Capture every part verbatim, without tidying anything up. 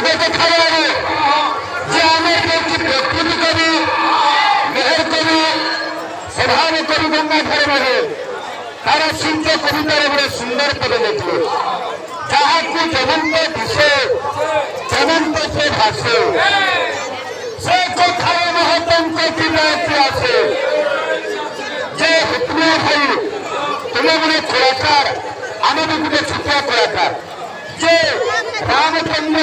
गोटे कथा जे आम व्यक्ति कवि मेहर कवि स्वभाव कवि गंगाधर मेहर तार सूर्य कवितार गोटे सुंदर पद देखे जहाँ को जमंत दिशे जमंत से भाषे से कथार महत्व आसे जे हुतमिया भाई तुम्हें गोटे कलाकार आम भी गोटे छुटिया कलाकार जे रामचंद्र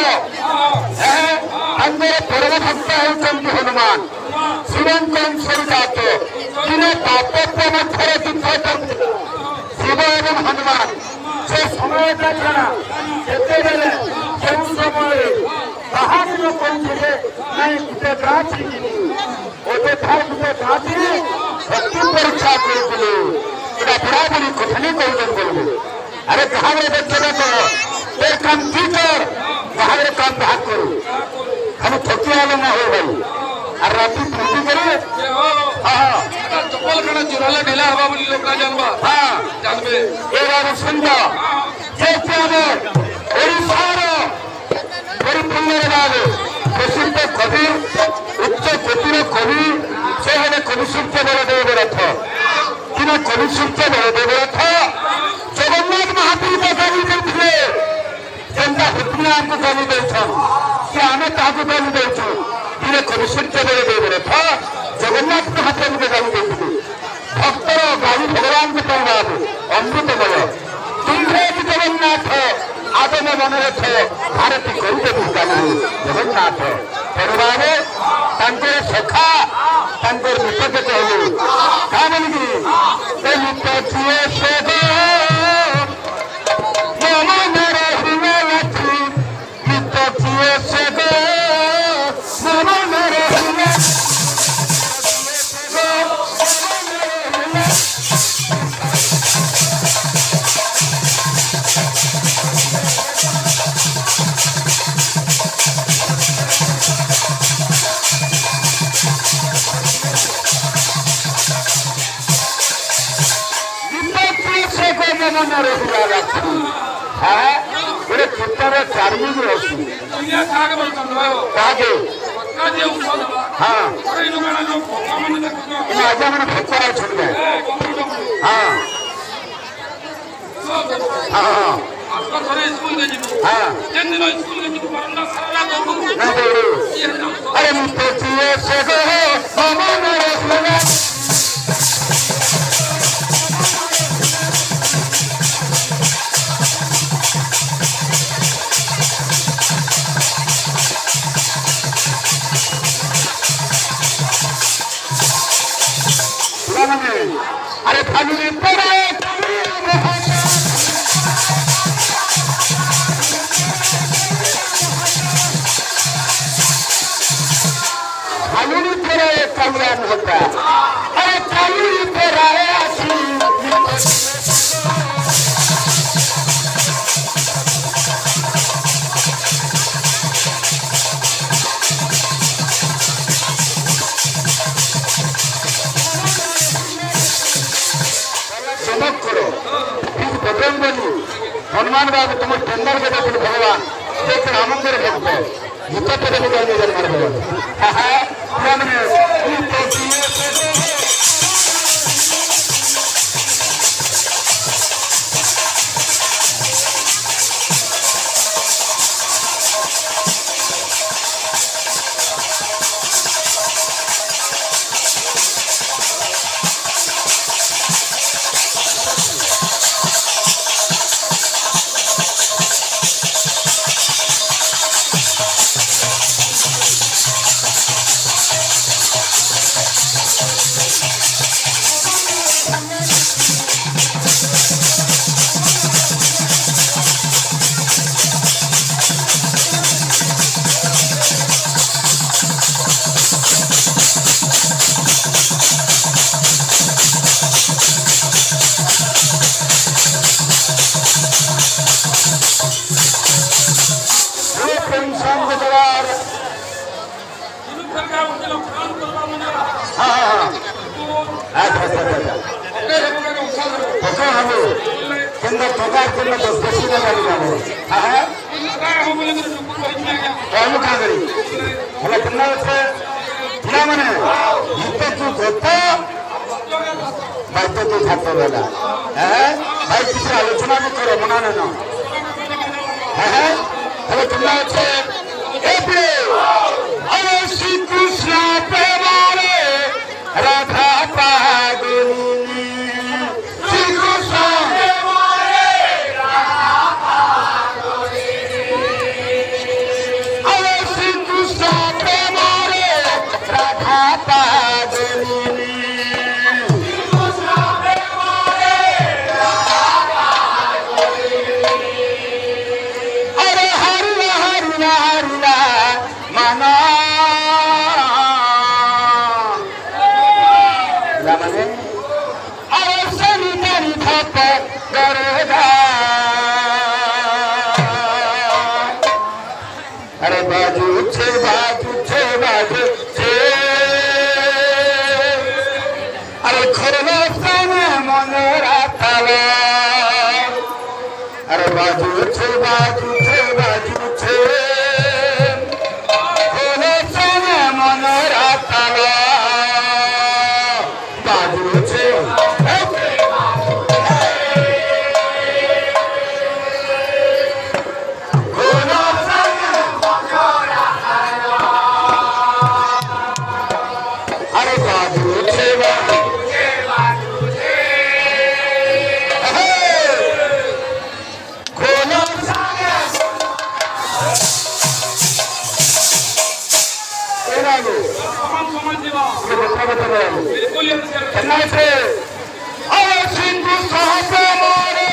परम भक्त होती हनुमान शिवंकर जात दिने पापत्व मध्य युद्ध करते शिव एवं हनुमान से समयटा छड़ा जितेबले जो समय बाहर कहते नहीं गोटे गाछ गोटे था गोटे गाछ भक्ति परीक्षा करते बुढ़ा बुढ़ी कथनी कहते अरे कहा देखते तो काम की कर बाहर काम भाग करू हम थकी वाले ना हो भाई और रात पूर्ति करे हाँ चप्पल कड़ा चुराला ढीला हवा बोली लोग ना जानवा हाँ जानबे ए बार सुनबा जैसे हमें ओडिशार परिपूर्ण बाबू प्रसिद्ध कवि उच्च कोटिर कवि से हमें कवि सूर्य बलदेव रथ कि कवि सूर्य बलदेव रथ जगन्नाथ महापुर को कवि करते जनता हुतमिया को कवि देछन से आमे ताको कवि देछु दिने कवि सूर्य बलदेव रथ जगन्नाथ महाप्रभु को कवि देछु भक्तर गाड़ी भगवान को प्रभाव अमृतमय तुमरे जगन्नाथ आदम मन रथ भारती कवि जगन्नाथ परिवार तांकर सखा तांकर निपट कहलु का बोलिकी निपट से गोटे चित्तर चार्मी भी अच्छी हाँ आजा मैंने भोकरा छुट गए हाँ हाँ हाँ अरे अरे फालुनी पड़े फालुनी पड़े कल्याण होता अरे फालुनी पड़े हनुमान बाबू तुम टेंडर के देखो भगवान देख रामंदिर भक्त भूत पे भगवान आलू कहाँ करी हेला तुमना अच्छे तुमना मने इतने तू होता भाई तो तू खाते वाला हैं भाई किसी आलोचना भी करो मना ना हैं हेला तुमना अच्छे ए प्रे अरे श्री कृष्ण प्रेमारे राधा पागुनी श्री कृष्ण प्रेमारे राधा पागुनी अरे श्री कृष्ण प्रेमारे राधा पागुनी श्री कृष्ण प्रेमारे राधा पागुनी अरे हरि हरि हरि मना अरे सनी तनी थप गरेगा अरे बाजू छे बाजू छे बाजू छे अरे खोलो सने मनोरा ताला अरे बाजू छे बाजू छे बाजू छे खोलो सने मनोरा ताला बाजू छे अरे बाजू छे बाजू छे बाजू छे खोलो सागे एरा लो हम समझ दिवा ये बता बता बिल्कुल ये करना है अरे सिंधु साहब मोरे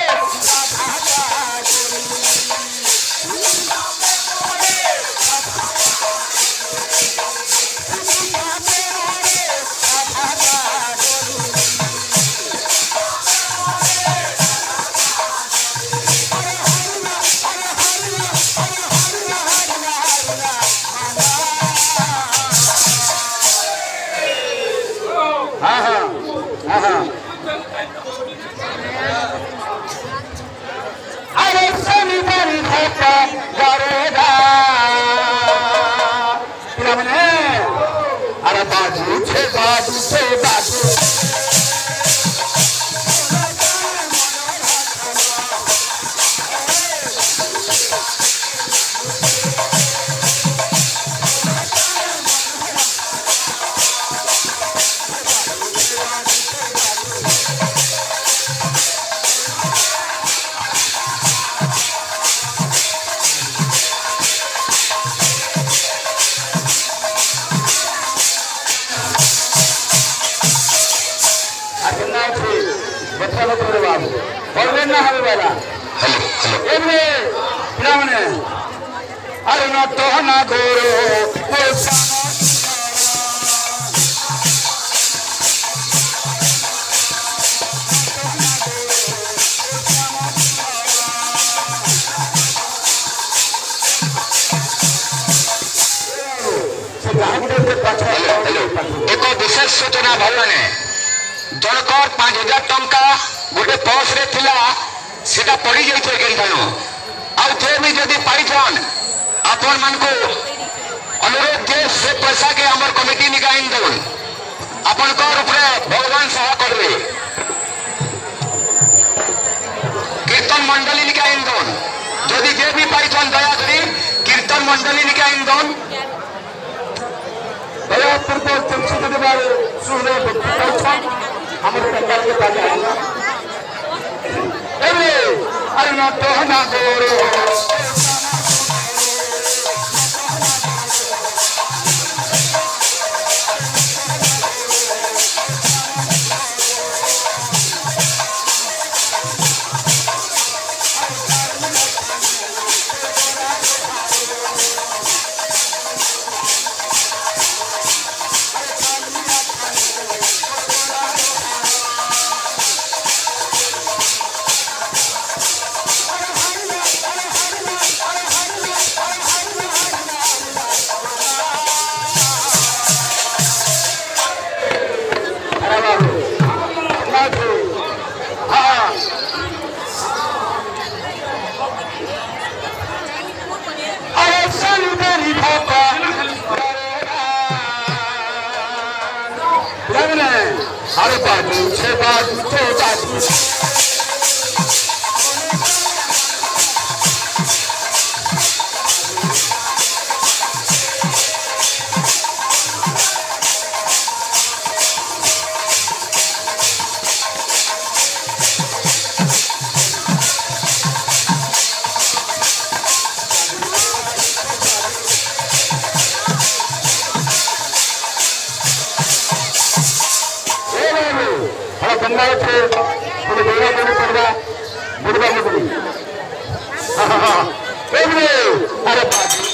हाँ हाँ हाँ हाँ अरे सनी बनी धोखा करेगा क्या बने अरे बाजू छे बाजू छे बाजू बच्चा बच्चा रे बाबू बोलने ना हमें वाला ये में क्या मने अरे ना तो ना गोरो एक विशेष सूचना भवने जनकर पांच हजार टंका गोटे पर्स रे थिला सेटा पड़ी जाइछे केनठानो आ जे भी जदी पाइछन आपन मन को अनुरोध जे से पैसा के हमर कमिटी निकाइन देन आपन कर ऊपर भगवान सहाय करबे कीर्तन मंडली निकाइन देन जदी जे भी पाइछन दया करी कीर्तन मंडली निकाइन देन दया पूर्वक चमचित देवारे सुने पैसा हमारे सरकार के पास आएगा अरे अरे ना तो ना गोरो अरे बाजू से बाजू से बाजू गंगा थे थोड़ी बेड़ा बेड़ी पड़वा बुढ़वा मुगली हाँ हाँ अरे बाजी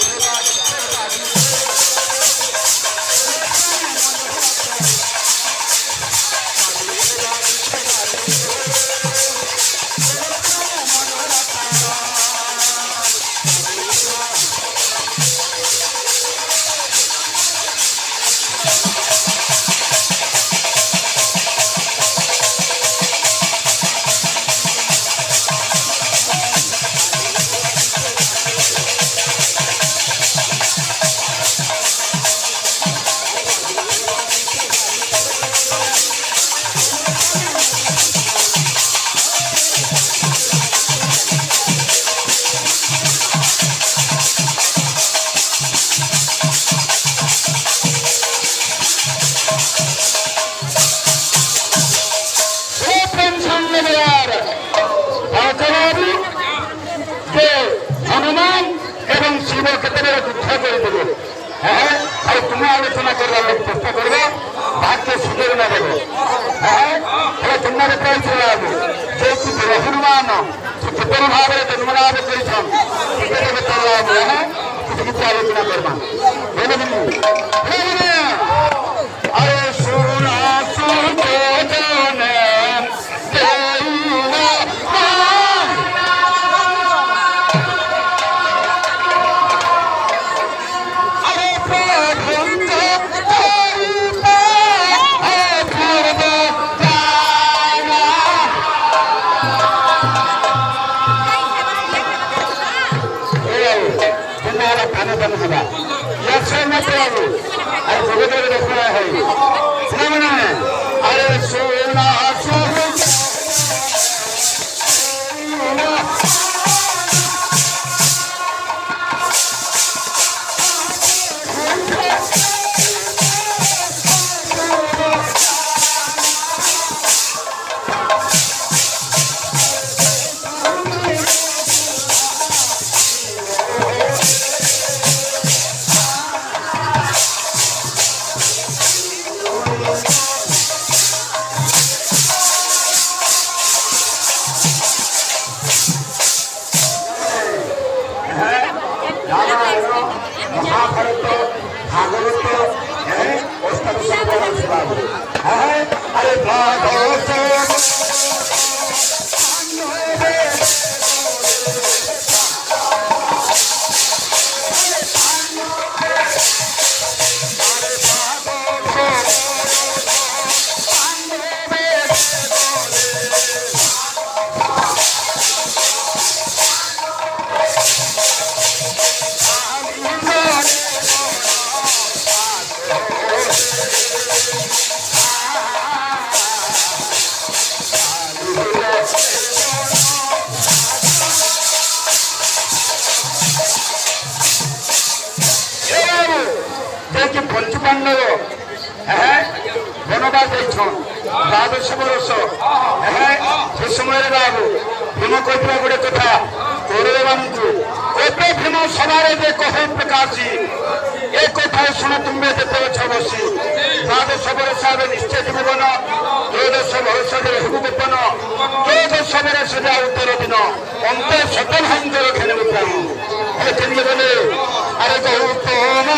हनुमान एवं शिव केतने दुख करदेवे है तुम्हें आलोचना करवा चेष्टा कर भाग्य सुधर न देवे तुम्हारे जो हनुमान से कितने भाव में जन्मलाभ कर किसी आलोचना करवा अरे सोना अरे सोना महाभारत भागवत है अरे भागवत पंचपांडव बनवास द्वादश वर्ष से समय बाबू भीम कहता गोटे कथा कौरव को भीम सवार कह प्रकाश ए कथा शुण तुम्हें जिते अछ बसी द्वादश वर्ष निश्चय जीवन त्रयोदश वर्ष गोपन त्रयोदश वर्ष उत्तर दिन अंत शतभंजर खेल प्राण गले अरे गौतम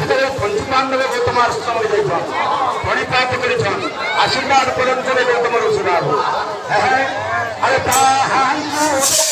ସେତେବେଳେ ପଞ୍ଚୁ ପାଣ୍ଡବ ଗୌତମ ଆଶ୍ରମରେ ଯାଇଛନ୍ ପାଣିପାତ କରିଛନ୍ ଆଶୀର୍ବାଦ କରନ୍ତରେ ଗୌତମ ଋଷିବାବୁ ଆରେ ତାହାଙ୍କୁ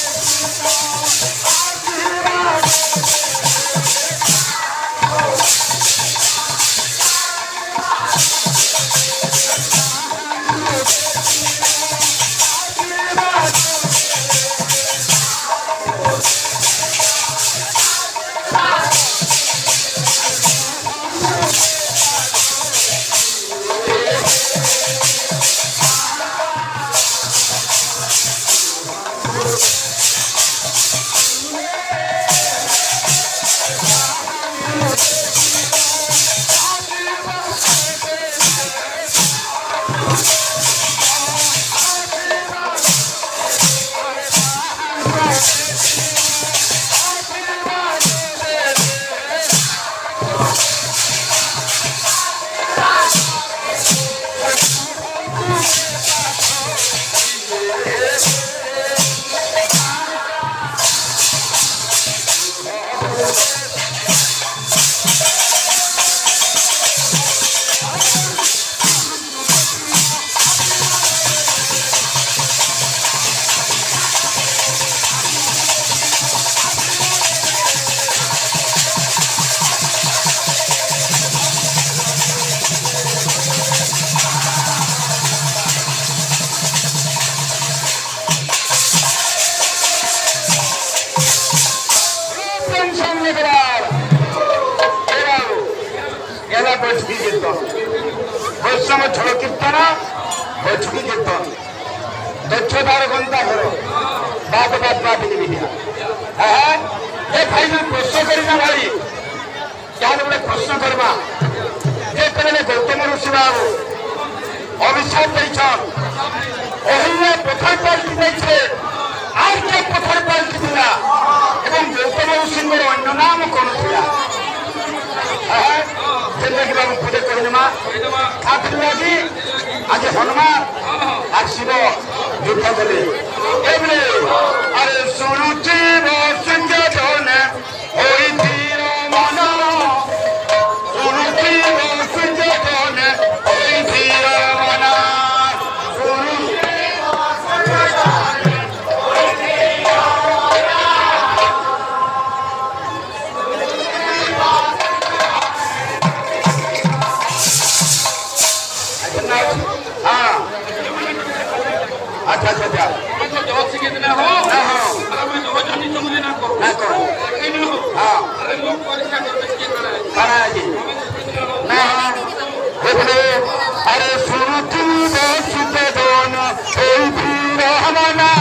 বৈষ্ণব ছড় কীর্তন বৈঠকি কীর্তন দক্ষতার গন্তা ঘর বাদ বাদ বাদ বিধিয়া হ্যাঁ এ ভাই না প্রশ্ন করি না ভাই তাহলে বলে প্রশ্ন করবা যেতবে গৌতম ঋষি বাবু অভিশাপ দিয়েছেন অহিল্যা পথর পাল্টি দিয়েছে আর কে পথর পাল্টি ଥିଲା এবং গৌতম ঋষিঙ্কর অন্য নাম কোন ଥିଲା হ্যাঁ जिंदगी बाबू पूजा करनेमा खातिर आज हनुमान आज शिव युद्ध कले एबले अरे सुनुची संजोन होई धीर मन सुनुची संजोन होई धीर मन अच्छा अच्छा अच्छा तो जवाब से कितना हो ना हो अरे मैं जवाब जानी तो मुझे ना करो ना करो नहीं हो हां अरे लोग परीक्षा करते हैं क्या करा है करा जी ना देखो अरे सुनती सुते दोन कोई भी रहमना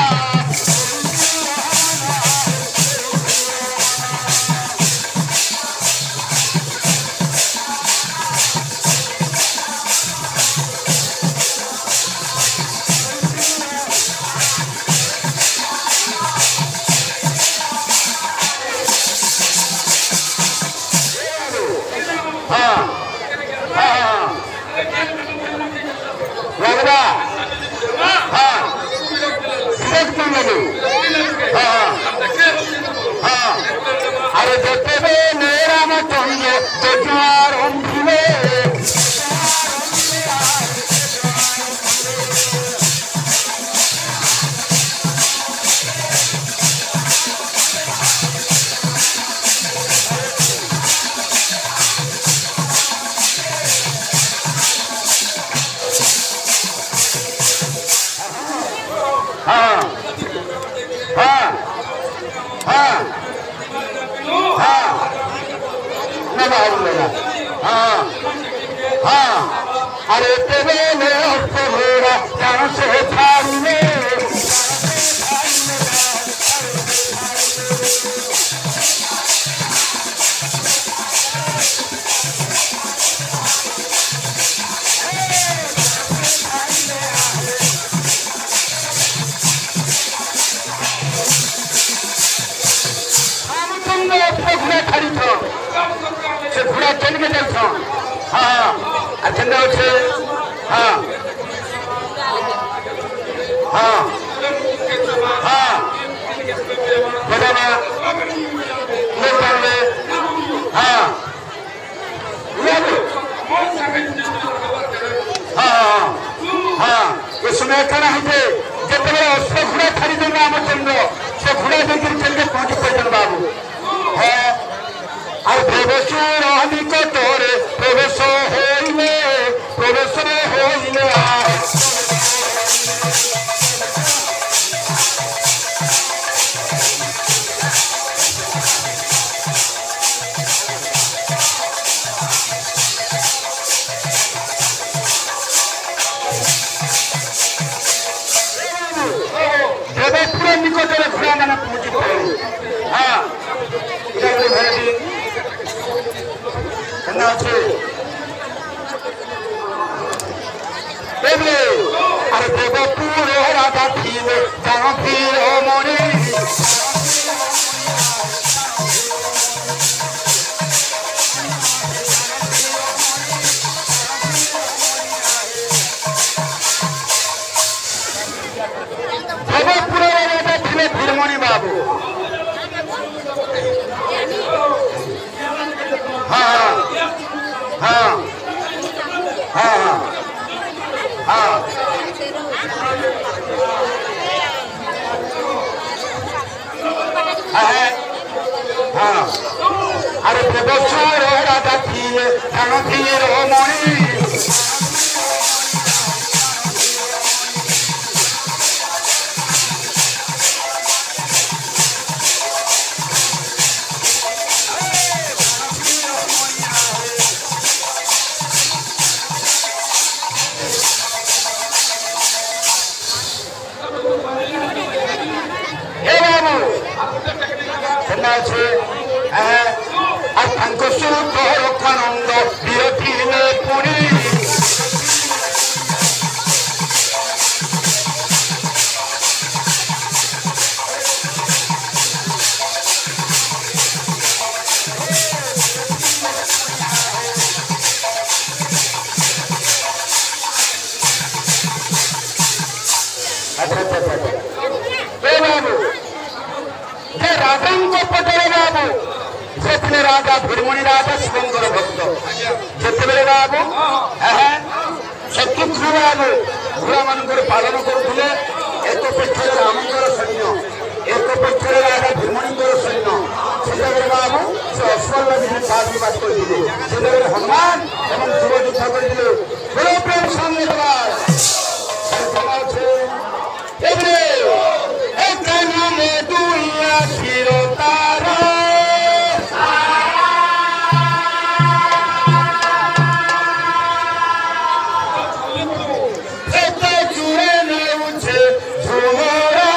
अरे देखते हुए मेरा मत होंगे तो ज्वार हम भूले हाँ हाँ हाँ हाँ न बाबूला हाँ हाँ अरे तेरे में उसको मेरा जान से थारी में खड़ी थो से घोड़ा चल के चल थो हाँ अचंदा उठे हाँ हाँ हाँ बदामा लोग हाँ আছে দেখলে আর দেবপুর রাজা ছিল জানকীর মনে দেবপুরের রাজা ছিল বীরমণি বাবু হ্যাঁ হ্যাঁ হ্যাঁ হ্যাঁ হ্যাঁ হ্যাঁ আরে দেবপুর রাজা ছিল জানকীর মনে আছে আর তাঙ্ক সুখ রক্ষানন্দ বিরোধীলে পুরী আচ্ছা আচ্ছা আচ্ছা এ বাবু যে রাজাঙ্ক পটরে বাবু যেখানে রাজা ভীরমণি রাজা শিবঙ্কর ভক্ত যেତେବେଳେ বাবু হ্যাঁ শত্রুঘ্ন বাবু ঘোড়া ମାନଙ୍କର ପାଳନ କରୁଥିଲେ ଏକ ପକ୍ଷରେ ରାମଙ୍କର ସୈନ୍ୟ ଏକ ପକ୍ଷରେ ରାଜା ଭୀମଣୀଙ୍କର ସୈନ୍ୟ ସେତେବେଳେ ବାବୁ ସେ ଅଶ୍ୱତ୍ଥାମା ସାହାଯ୍ୟ କରିଥିଲେ ସେତେବେଳେ ହନୁମାନ ଏବଂ ଶିବ ଯୁଦ୍ଧ କରିଥିଲେ ବଡ଼ ପ୍ରେମ ସାମ୍ନା ଏବେ দুইয়া ছিল তারা জুড়ে নেউছে ঝুমরা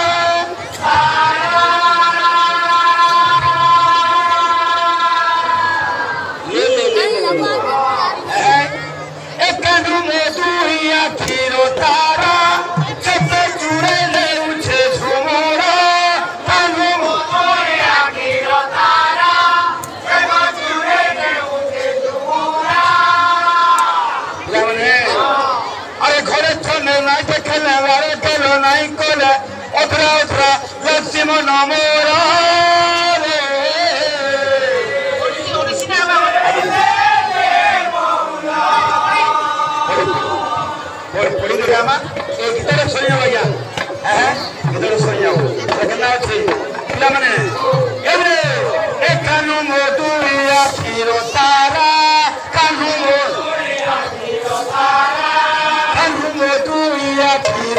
একানু দুইয়া ছিল তারা জুড়ে নেউছে ঝুমরা অধরা অধরা লক্ষ্মী নমরা এই গীতটা শুনে যাবো আজ্ঞা হ্যাঁ গীতটা শুনে যাবো সেখানে আছে পিলামানে এবারে এ কানু মধুরিয়া ছিল তারা কানু মধুরিয়া ছিল তারা কানু মধুরিয়া ছিল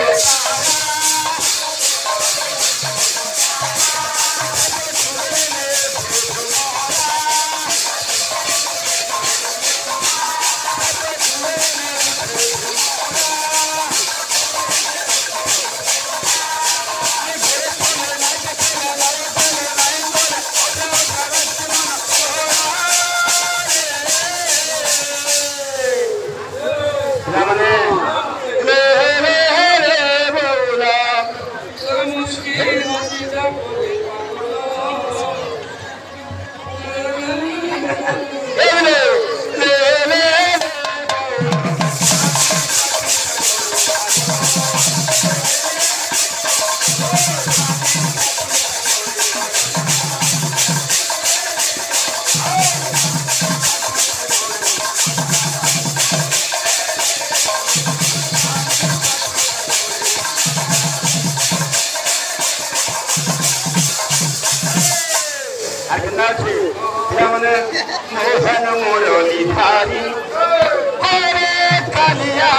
মোহন মুরলী ধারী করে কালিয়া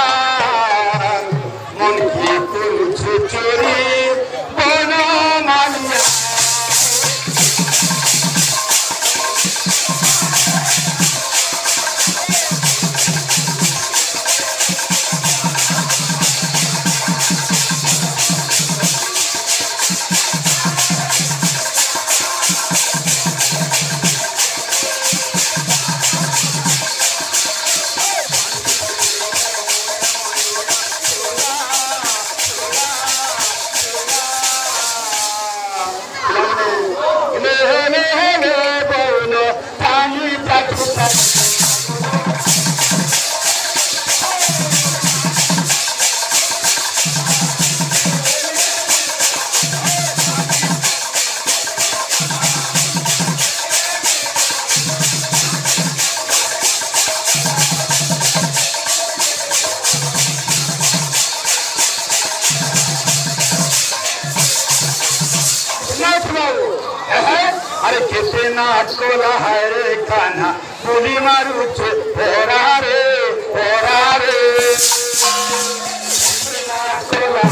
মন কি করছে চোরি বন মালিয়া नाच कोला है रे कान्हा पुली मारू छे होरा रे होरा रे नाच कोला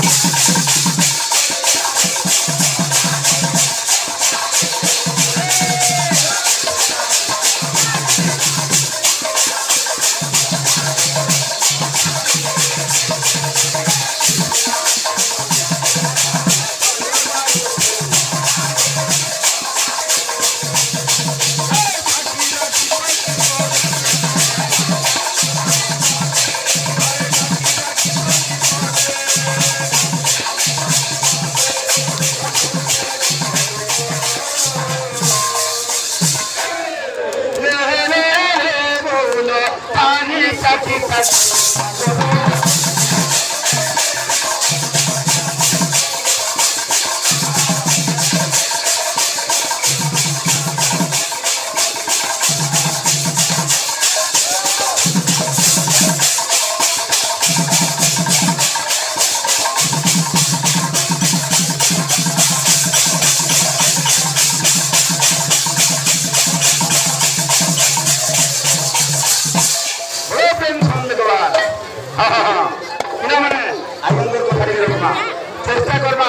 चेष्टा करवा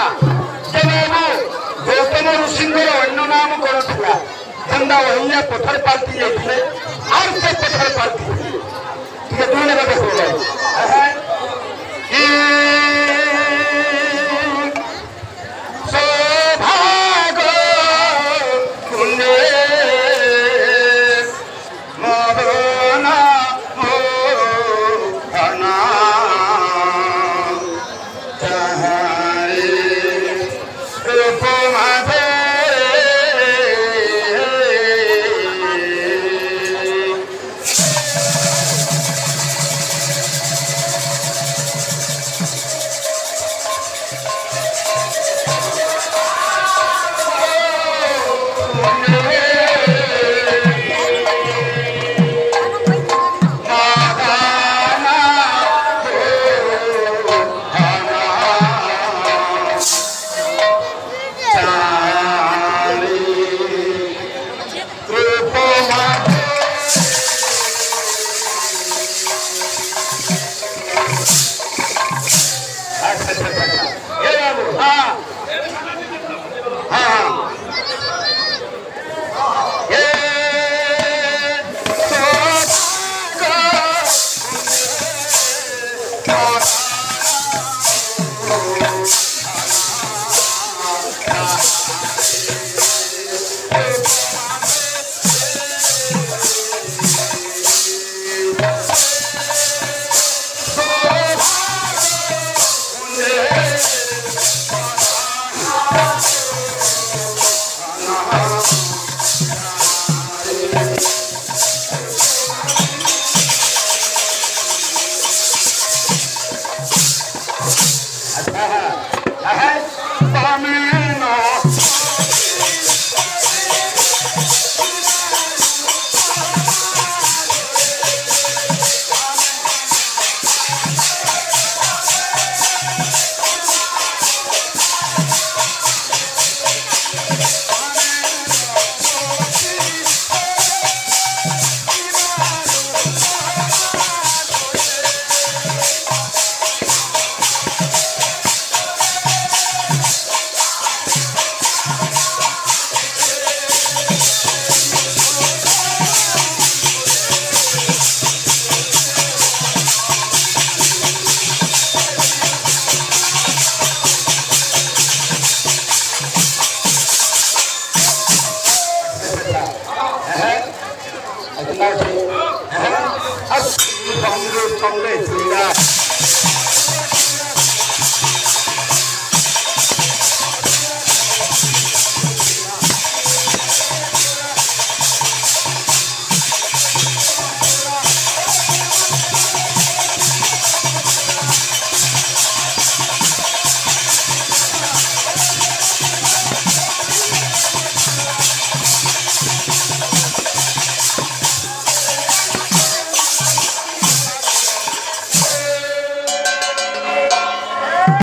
गौतम ऋषिंगर अन्य नाम कौन था चंदा वही पथर पालती जाते और से पथर पालती दुई लगा देखो सौभाग कुंडे मदना मोहना